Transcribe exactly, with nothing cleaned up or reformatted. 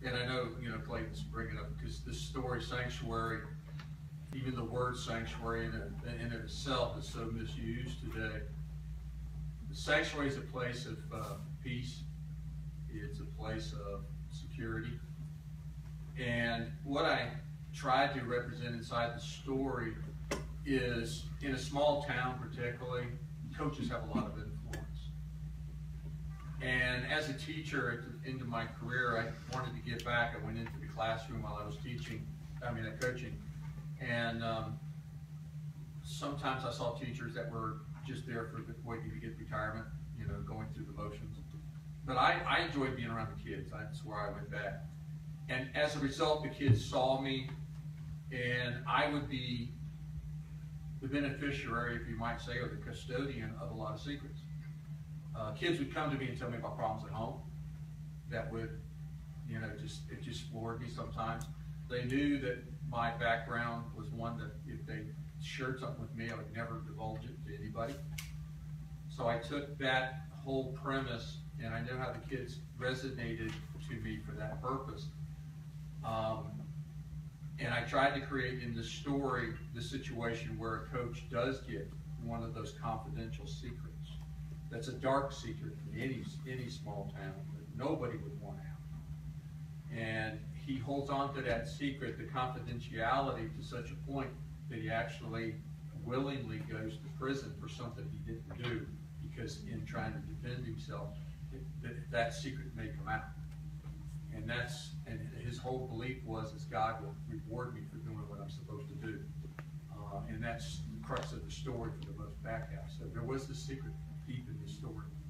and I know, you know, Clayton's bringing up, because this story, sanctuary, even the word sanctuary in, it, in itself is so misused today. The sanctuary is a place of uh, peace. It's a place of security. And what I tried to represent inside the story is, in a small town particularly, coaches have a lot of influence. And as a teacher at the end of my career, I wanted to get back. I went into the classroom while I was teaching, I mean, uh, coaching. And um, sometimes I saw teachers that were just there for the, waiting to get retirement, you know, going through the motions. But I, I enjoyed being around the kids. That's where I went back. And as a result, the kids saw me, and I would be the beneficiary, if you might say, or the custodian of a lot of secrets. Uh, kids would come to me and tell me about problems at home that would, you know, just, it just floored me sometimes. They knew that my background was one that if they shared something with me, I would never divulge it to anybody. So I took that whole premise, and I know how the kids resonated to me for that purpose. Um, and I tried to create in the story the situation where a coach does get one of those confidential secrets. That's a dark secret in any, any small town that nobody would want out. And he holds on to that secret, the confidentiality, to such a point that he actually willingly goes to prison for something he didn't do, because in trying to defend himself, that, that secret may come out. And that's, and his whole belief was, is God will reward me for doing what I'm supposed to do. Uh, and that's the crux of the story for the most back half. So there was the secret deep in the story.